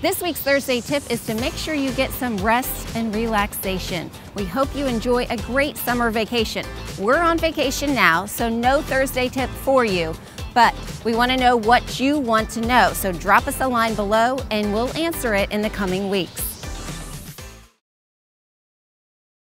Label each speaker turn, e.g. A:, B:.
A: This week's Thursday tip is to make sure you get some rest and relaxation. We hope you enjoy a great summer vacation. We're on vacation now, so no Thursday tip for you, but we want to know what you want to know. So drop us a line below and we'll answer it in the coming weeks.